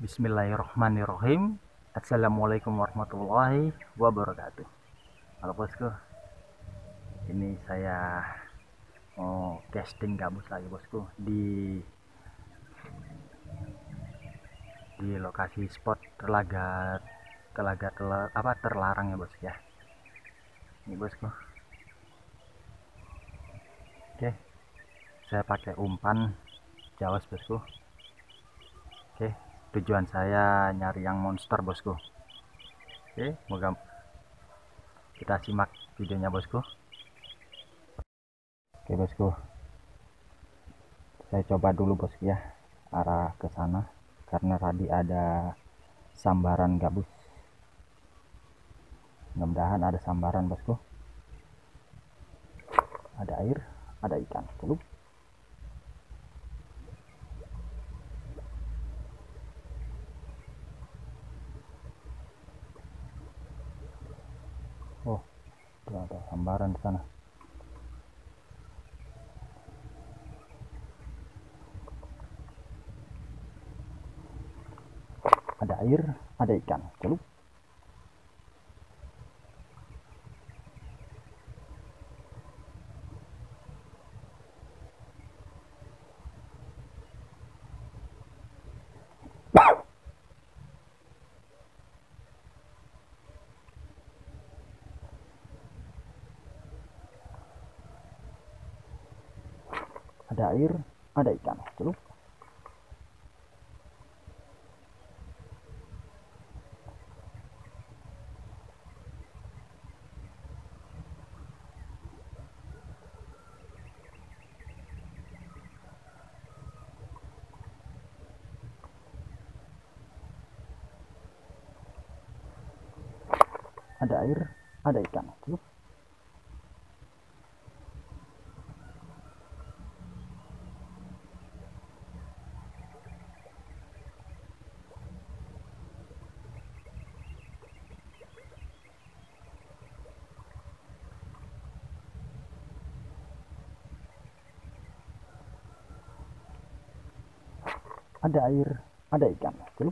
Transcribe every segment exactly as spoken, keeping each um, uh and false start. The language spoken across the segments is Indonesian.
Bismillahirrahmanirrahim. Assalamualaikum warahmatullahi wabarakatuh. Halo bosku, ini saya mau casting gabus lagi bosku di di lokasi spot telaga telaga telar, apa terlarang ya bos ya. Ini bosku. Oke, saya pakai umpan Jawas bosku. Oke, tujuan saya nyari yang monster bosku. Oke, moga kita simak videonya bosku. Oke bosku, saya coba dulu bosku ya arah ke sana karena tadi ada sambaran gabus. Mudah-mudahan ada sambaran bosku. Ada air, ada ikan. Celup. Oh, ada sambaran di sana. Ada air, ada ikan. Celup. Ada air, ada ikan. Celup. Ada air, ada ikan. Celup. Ada air, ada ikan. Celup.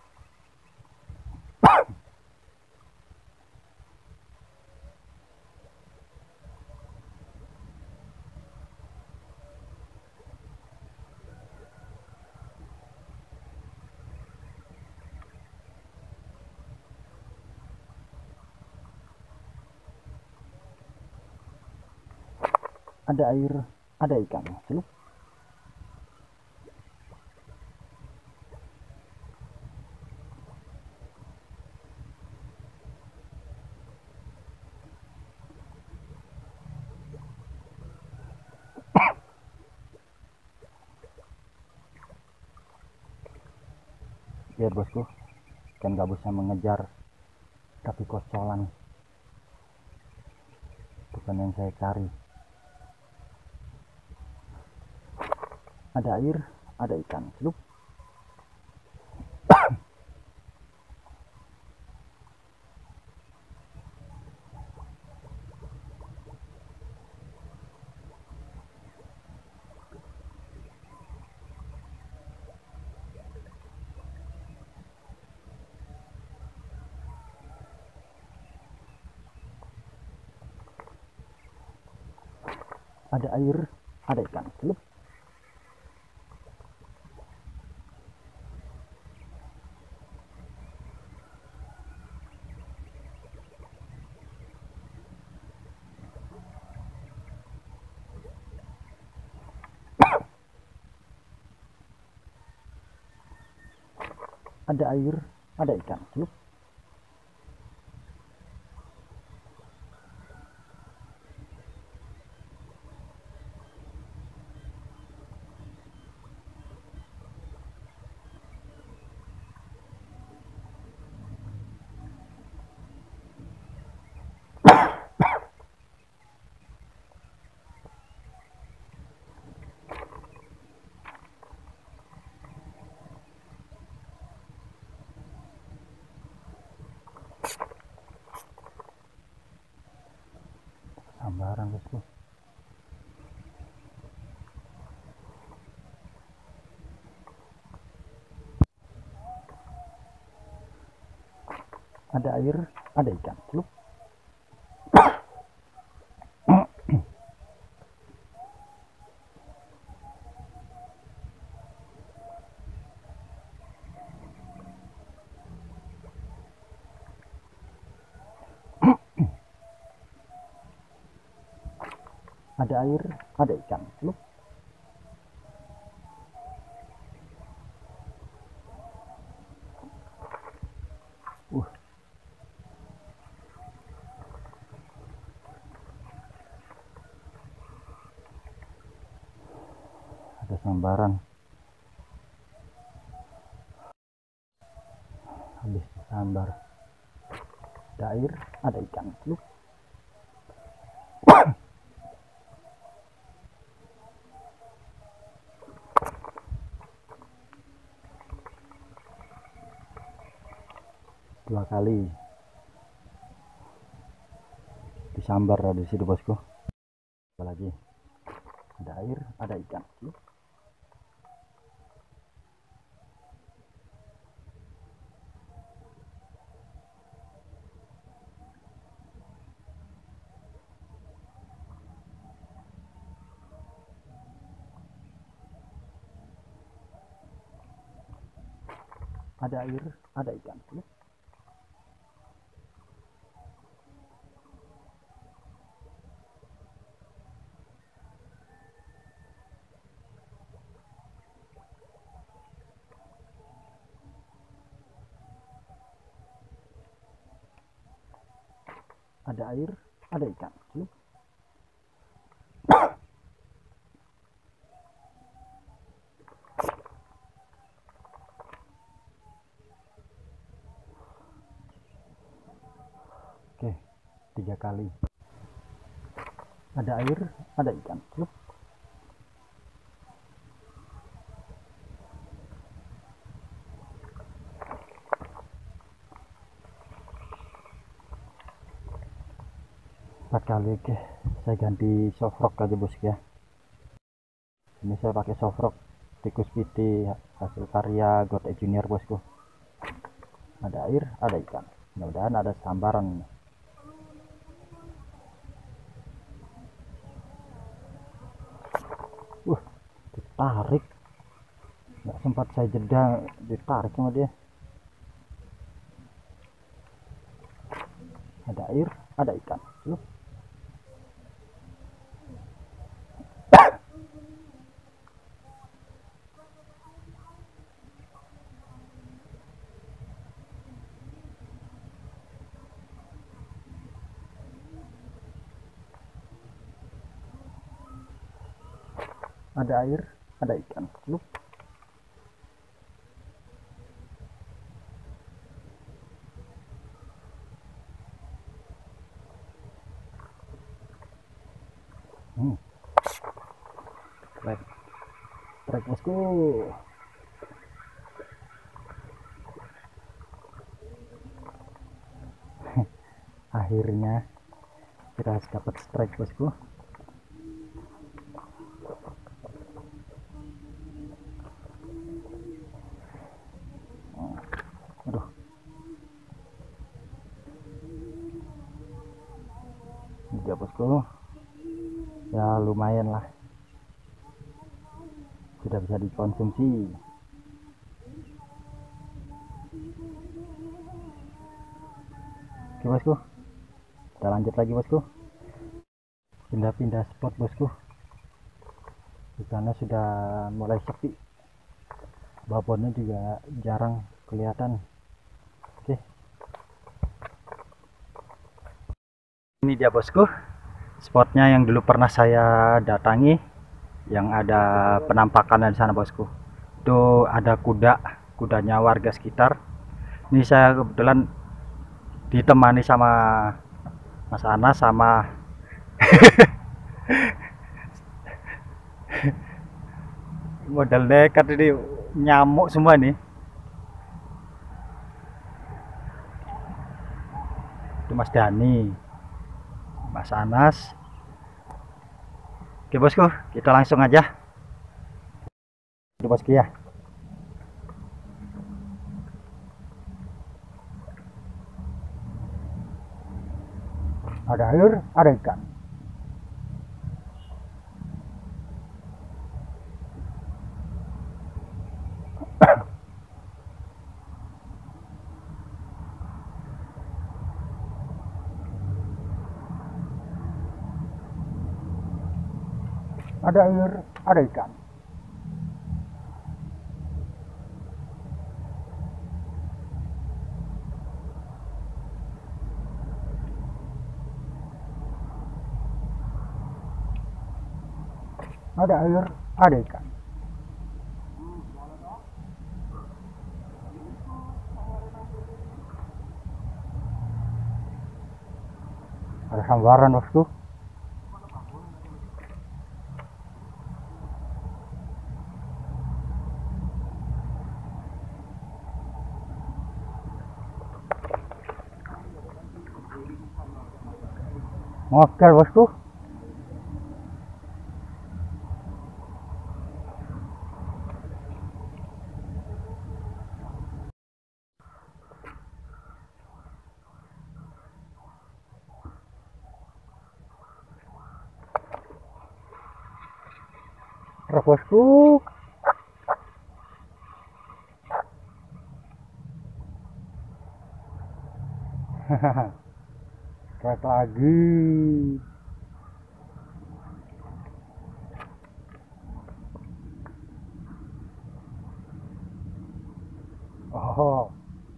Ada air, ada ikan. Celup. Lihat bosku, ikan gabusnya mengejar, tapi kocolan. Bukan yang saya cari. Ada air, ada ikan. Celup. Ada air, ada ikan. Celup. Ada air, ada ikan. Celup. Sambaran bosku. ada air, ada ikan. Celup. Ada air, ada ikan. Celup. Uh. Ada sambaran. Habis sambar. Ada air, ada ikan. Celup. Dua kali disambar di situ bosku. Apalagi ada air, ada ikan. Ada air, ada ikan. Ada air, ada ikan. Oke, tiga kali. Ada air, ada ikan. Empat kali. Oke, saya ganti soft rock aja bosku ya. Ini saya pakai soft rock tikus piti hasil karya Gotek Junior bosku. Ada air, ada ikan. Mudah-mudahan ada sambaran. Wah, ditarik. Nggak sempat saya jeda, ditarik sama dia. Ada air, ada ikan. Loh. Ada air, ada ikan. Loh. Hmm. Trek, trek bosku. Akhirnya kita dapat strike bosku. Aduh. Dia bosku. Ya lumayan lah, sudah bisa dikonsumsi. Oke bosku, kita lanjut lagi bosku, pindah-pindah spot bosku, di sana sudah mulai sepi, babonnya juga jarang kelihatan. Oke, ini dia bosku, spotnya yang dulu pernah saya datangi, yang ada penampakan di sana bosku. Itu ada kuda, kudanya warga sekitar. Ini saya kebetulan ditemani sama Mas Anas sama modal nekat ini, nyamuk semua nih. Itu Mas Dani, Mas Anas. Oke bosku, kita langsung aja. Itu bosku ya. Ada air, ada ikan. Ada air, ada ikan. Ada air, ada ikan. Ada sambaran, bosku. Oke, bosku. Terus, bosku. Strike lagi. Oh,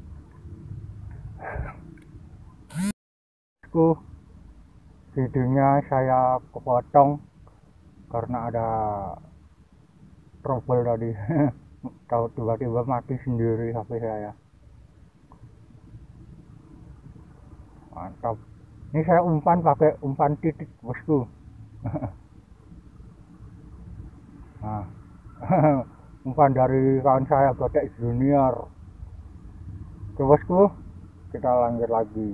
bosku, videonya saya kepotong karena ada trouble tadi. Tahu tiba-tiba mati sendiri H P saya. Mantap. Ini saya umpan pakai umpan titik, bosku. Nah, umpan dari kawan saya Godek Junior. Oke, bosku, kita lanjut lagi.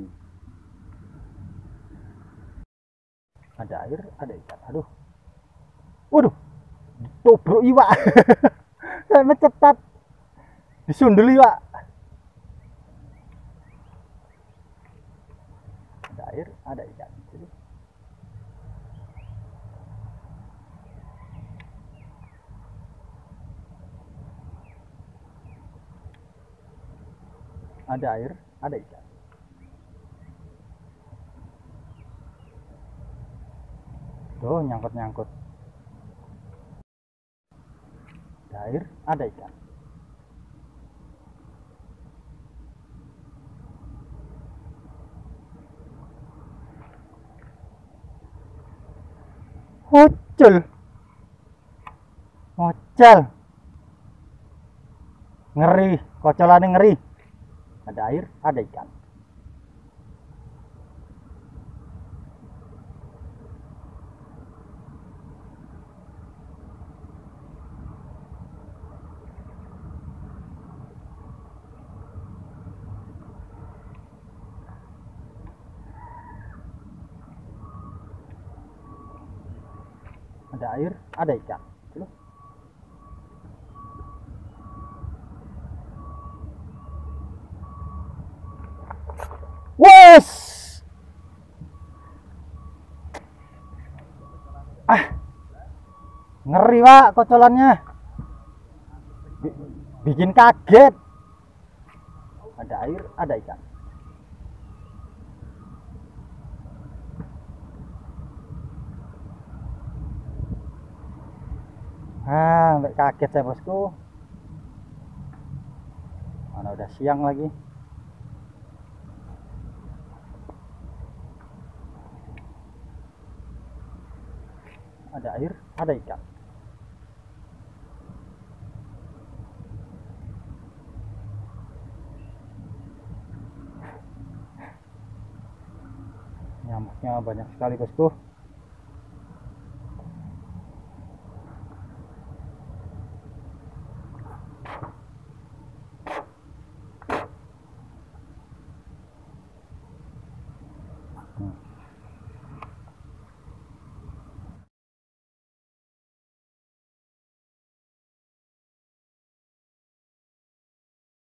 Ada air, ada ikan. Aduh, waduh, tobruk iwak. Saya mencetat, disundul iwak. Ada air, ada ikan. Ada air, ada ikan. Tuh, nyangkut-nyangkut. Ada air, ada ikan. Hocel. Hocel. Ngeri, kocolannya ngeri. Ada air, ada ikan. Ada air, ada ikan. Wes, ah, ngeri pak kocolannya, bikin kaget. Ada air, ada ikan. Ah, sampai kaget saya, bosku. Mana udah siang lagi. Ada air, ada ikan. Nyamuknya banyak sekali, bosku.